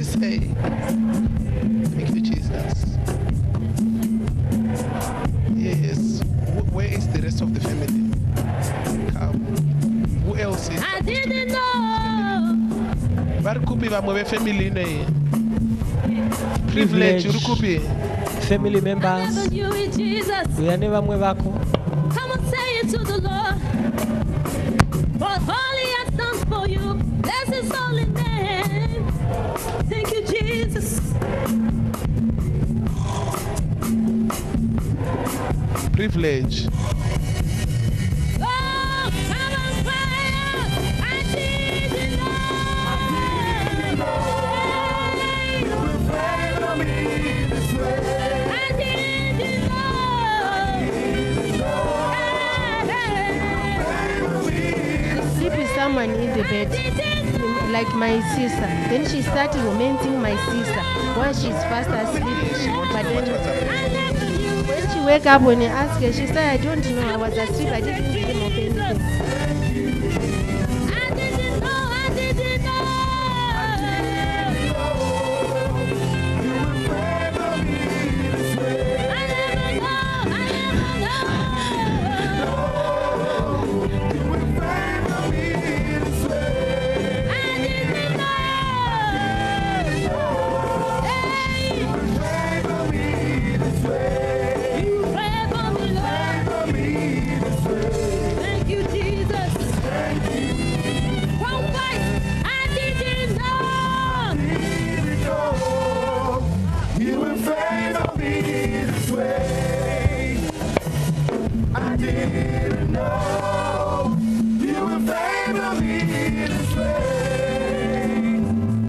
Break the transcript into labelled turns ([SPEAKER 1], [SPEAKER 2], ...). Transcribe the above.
[SPEAKER 1] say? Thank you, Jesus. Yes. Where is the rest of the family? Come. Who else is?
[SPEAKER 2] I didn't know.
[SPEAKER 1] Barikupi va mwe family ne. Privilege urukupi.
[SPEAKER 3] Family
[SPEAKER 2] I
[SPEAKER 3] members.
[SPEAKER 2] never knew it, Jesus.
[SPEAKER 3] Uyane bamwe bako.
[SPEAKER 2] Come and say it to the Lord. For all He has done for you, bless His holy name. Thank you, Jesus.
[SPEAKER 1] Privilege.
[SPEAKER 2] Oh, come and cry out. I didn't know. I didn't know.
[SPEAKER 4] Sleep with someone in the bed, like my sister. Then she started tormenting my sister while she's fast asleep. But then when she wake up, when you ask her, she said, I don't know, I was asleep, I didn't dream of anything.